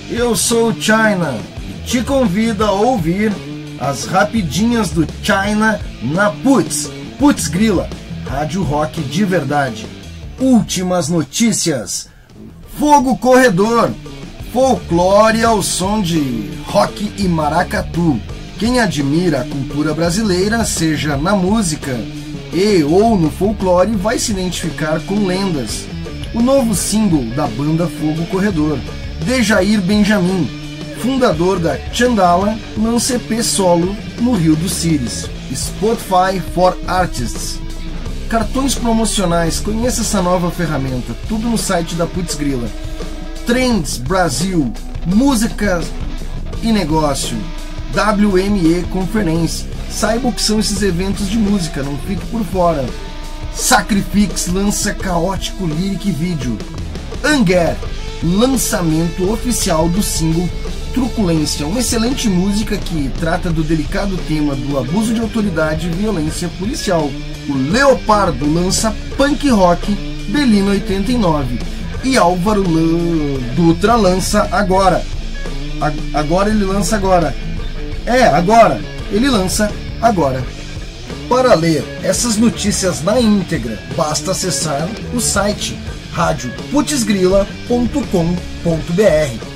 Eu sou o China e te convido a ouvir as rapidinhas do China na Putz Grila, rádio rock de verdade. Últimas notícias: Fogo Corredor, folclore ao som de rock e maracatu. Quem admira a cultura brasileira, seja na música e ou no folclore, vai se identificar com lendas. O novo single da banda Fogo Corredor, Dejair Benjamin, fundador da Chandala, lança EP solo no Rio dos Siris. Spotify for Artists. Cartões promocionais, conheça essa nova ferramenta, tudo no site da Putz Grila. Trends Brasil, música e negócio. WME Conference, saiba o que são esses eventos de música, não fique por fora. Sacrifix lança Caótico Lyric Video. Anger, lançamento oficial do single Truculência, uma excelente música que trata do delicado tema do abuso de autoridade e violência policial. O Leopardo lança Punk Rock Belino 89 e Álvaro Dutra lança agora. Ele lança agora. Para ler essas notícias na íntegra, basta acessar o site radioputzgrila.com.br.